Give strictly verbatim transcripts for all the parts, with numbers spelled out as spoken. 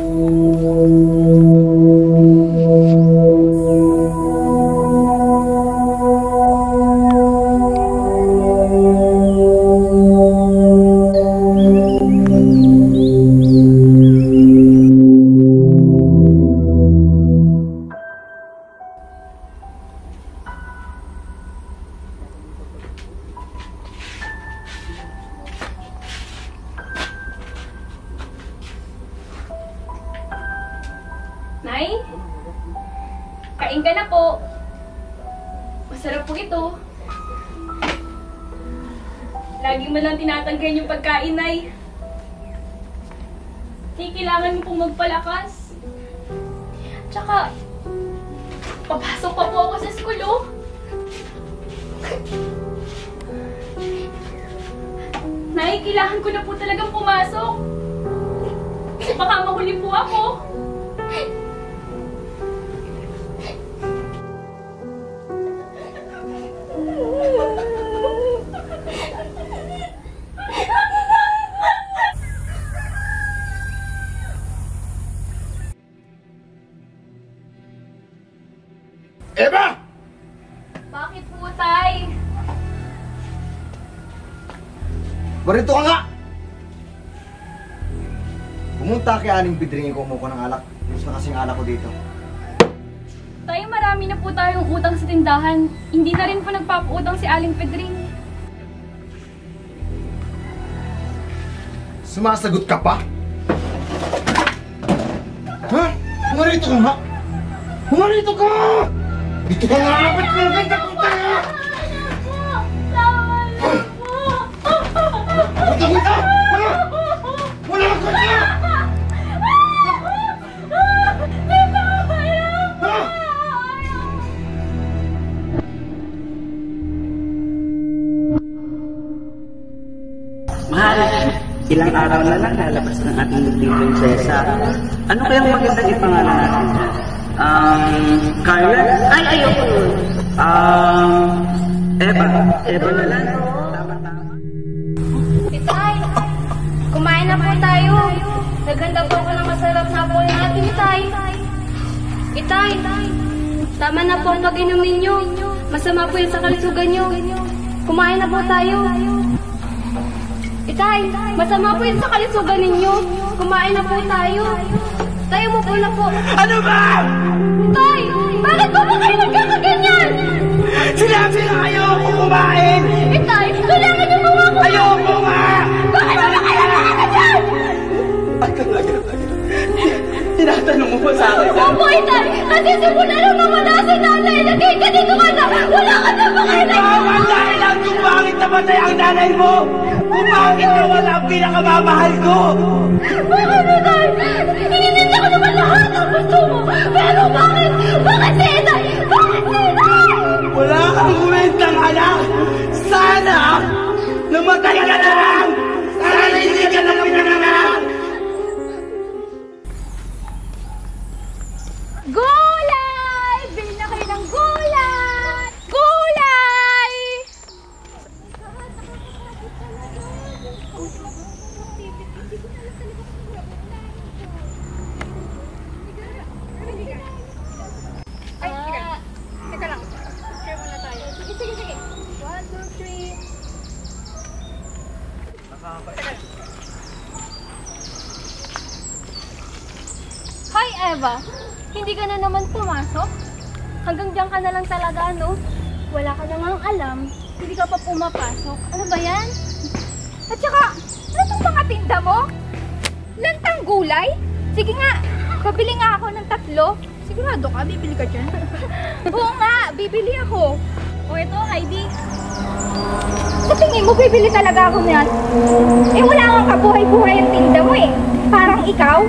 Nay? Kain ka na po. Masarap po ito. Lagi mo lang tinatanggan yung pagkain, Nay. Hindi, kailangan mo pong magpalakas. Tsaka, papasok pa po ako sa school, oh. Nay, kailangan ko na po talagang pumasok. Baka mahuli po ako. Eva! Bakit po, Tay? Barito ka nga! Pumunta kay Aling Bidring ko umuko ng alak. Gusto na kasing alak ko dito. Tay, marami na po tayong utang sa tindahan. Hindi na rin po nagpapautang si Aling Pedring. Sumasagot ka pa? Ha? Humarito ka nga! Humarito ka! Dito ka nga! Ba't ka nga ganda kong tayo? Punta, punta! Wala! Wala ka na! Mahal, ilang araw na lang lalabas ng ating munting prinsesa. Ano kayang magandang ipangalan natin dyan? Um, Carla? Ay, ayoko nun. Um, Eva. Eva na lang. Tama-tama. Itay, kumain na po tayo. Naganda po ako ng masarap na po yung ating itay. Itay, tama na po ang pag-inumin nyo. Masama po yan sa kalusugan nyo. Kumain na po tayo. Itay, masama po yan sa kalusugan ninyo. Kumain na po tayo. Tayo mo po na po. Ano ba? Itay, bakit po ba kayo nagkakaganyan? Sinabi na ayoko kumain! Itay, kailangan niyo mga kumain. Ayoko nga! Bakit ba ba kayo nagkakaganyan? Ay, talaga, talaga. Tinatanong mo ba sa akin? Opo, Itay, kasi simula nung nawala si nanay, naging ganito ka na. Wala ka na ba kayo nagkakaganyan? Bawal dahil lang kung bakit namatay ang nanay mo! Kung bakit nawala ang pinakamamahal ko! Bakit, Itay? Ininindi ko naman lahat ang gusto mo. Pero bakit? Bakit si Itay? Bakit si Itay? Wala kang kwentang anak! Sana namatay ka na lang! Sana hindi ka na pinanganak! Gulay! Bili na kayo ng gulay! Gulay! Ay, teka. Teka lang. Share muna tayo. Sige, sige, sige. One, two, three. Hi, Eva. Hindi ka na naman pumasok? Hanggang diyan ka na lang talaga, no? Wala ka namang alam. Hindi ka pa pumapasok. Ano ba yan? At saka, ano itong mga tinda mo? Lantang gulay? Sige nga, pabili nga ako ng tatlo. Sigurado ka, bibili ka dyan? Oo nga, bibili ako. O ito, Heidi. Sa tingin mo, bibili talaga ako niyan? Eh, wala kang kabuhay-buhay ang tinda mo eh. Parang ikaw.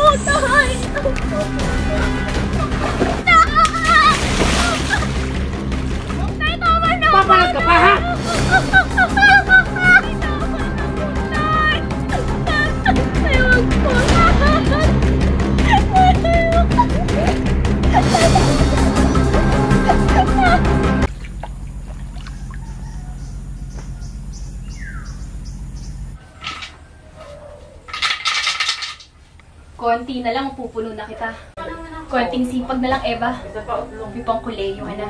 Tay! Tay, tama na! Papalag ka pa, ha? Tay, wag po. Konti na lang, pupuno na kita. Konting sipag na lang, Eva. May pang kuleyo ka na.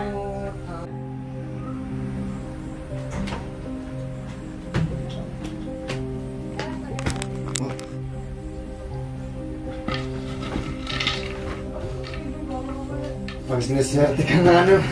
Pag sinaswerte ka na ano.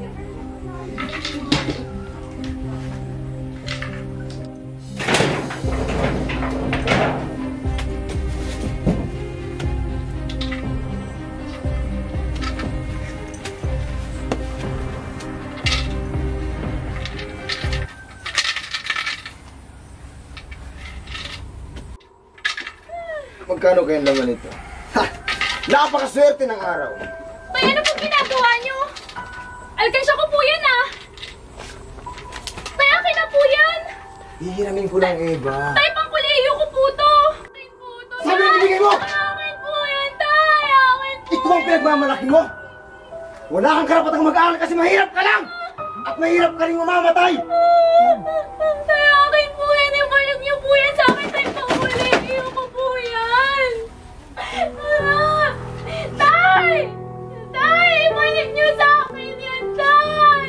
Magkano kayang laman ito? Ha! Napakaswerte ng araw! Tay, ano pong ginagawa niyo? Alkansya ko po yan, ah! Tay, akin na po yan! Hihiramin ko lang, Eva. Tay, pang kuleyo ko po to! Akin po to, Sabi na ibigay mo! Akin po yan, Tay! Akin po! Ito ang pinagmamalaki mo! Wala kang karapatang mag-aaral kasi mahirap ka lang! At mahirap ka rin mamamatay! Tay, akin po yan! Ibalik niyo po yan sa akin! Tay, pang kuleyo ko po yan! Ah! Tay! Tay! Ibalik niyo sa akin yan, Tay!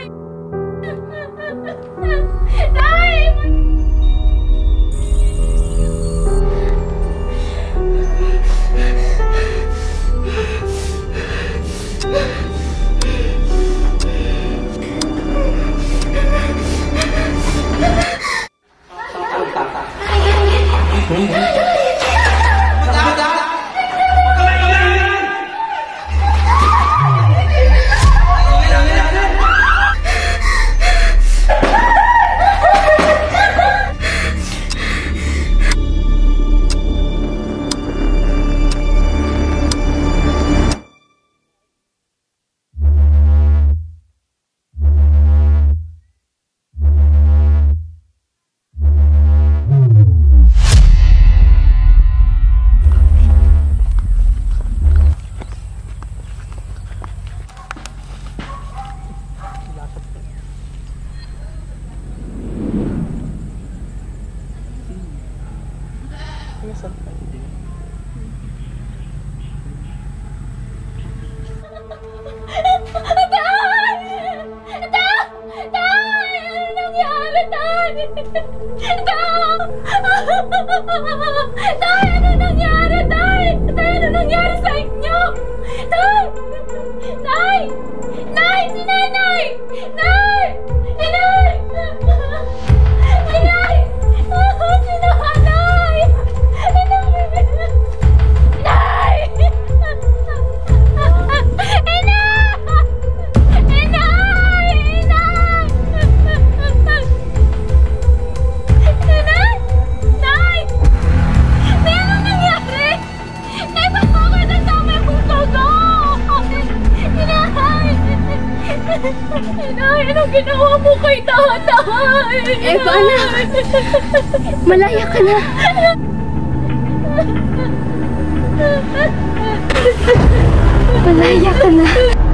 Tay! Tay, ano nangyari, Tay? Tay, ano nangyari sa inyo? Tay! Tay! Nay! Si Nanay! Nay! Si Nay! Si Nay! Si Nanay! Nay! Inay, anong ginawa mo kay tatay? Eva, anak! Malaya ka na! Malaya ka na!